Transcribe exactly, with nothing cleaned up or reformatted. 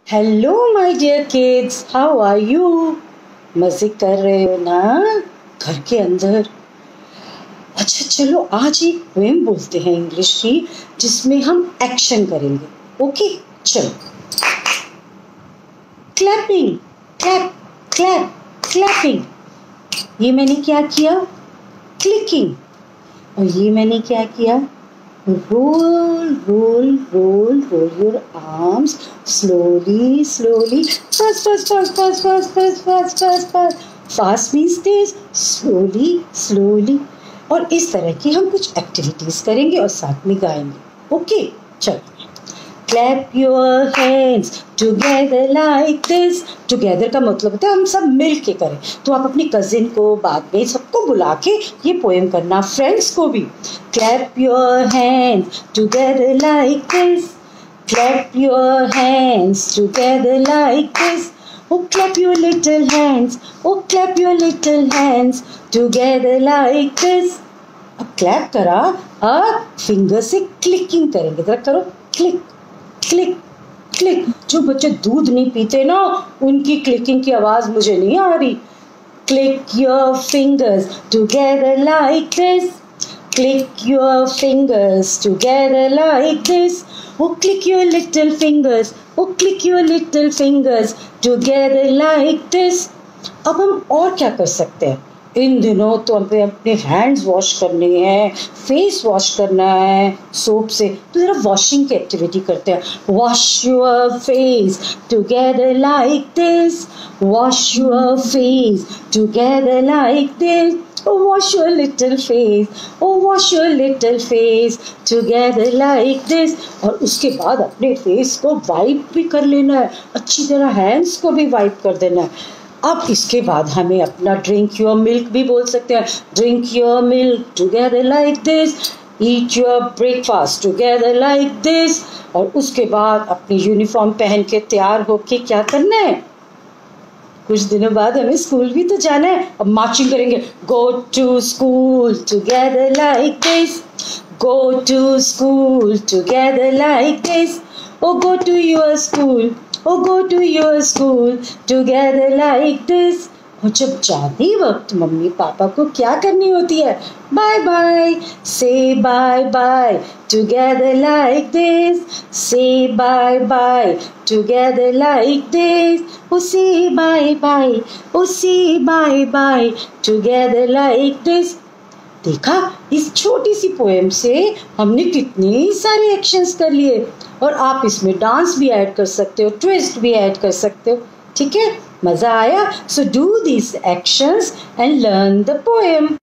Hello my dear kids, how are you? मजे कर रहे हो ना घर के अंदर? अच्छा चलो आज एक पोएम बोलते हैं इंग्लिश की जिसमें हम एक्शन करेंगे। ओके चलो। Clapping, clap clap clapping. ये मैंने क्या किया? क्लिकिंग। और ये मैंने क्या किया? Roll, roll, roll, roll your arms slowly, slowly. Fast, fast, fast, fast, fast, fast, fast, fast, fast. Fast means Tej, slowly, slowly. और इस तरह की हम कुछ एक्टिविटीज करेंगे और साथ में गाएंगे। ओके चलो। Clap your hands together like this. Together का मतलब होता है हम सब मिल के करें। तो आप अपनी कजिन को, बाद में सबको बुला के ये पोएम करना, फ्रेंड्स को भी। Clap your hands together like this. Clap your hands together like this. Oh, clap your little hands. Oh, clap your little hands together like this. अब क्लैप करा, अब फिंगर से क्लिकिंग करेंगे। जरा करो, क्लिक क्लिक क्लिक। जो बच्चे दूध नहीं पीते ना, उनकी क्लिकिंग की आवाज मुझे नहीं आ रही। Click your fingers together like this. Click your fingers together like this. Oh click your little fingers. Oh click your little fingers together like this. अब हम और क्या कर सकते हैं? इन दिनों तो हमें अपने हैंड्स वॉश करने हैं, फेस वॉश करना है सोप से, तो जरा वॉशिंग की एक्टिविटी करते हैं। Wash your face together like this. Wash your face together like this. Oh, wash your little face. Oh, wash your little face together like this. और उसके बाद अपने फेस को वाइप भी कर लेना है, अच्छी तरह हैंड्स को भी वाइप कर देना है। अब इसके बाद हमें अपना ड्रिंक योर मिल्क भी बोल सकते हैं। Drink your milk together like this. Eat your breakfast together like this. और उसके बाद अपनी यूनिफॉर्म पहन के तैयार होके क्या करना है? कुछ दिनों बाद हमें स्कूल भी तो जाना है। अब मार्चिंग करेंगे। Go to school together like this. Go to school together like this. Oh go to your school. Oh, go to your school together like this. और जब जाते वक्त मम्मी पापा को क्या करनी होती है? Bye bye. Say bye bye together like this. Say bye bye together like this. Oh, say bye bye. Oh, say bye bye together like this. देखा, इस छोटी सी पोएम से हमने कितने सारे एक्शंस कर लिए। और आप इसमें डांस भी ऐड कर सकते हो, ट्विस्ट भी ऐड कर सकते हो। ठीक है, मजा आया? So do this actions and learn the poem.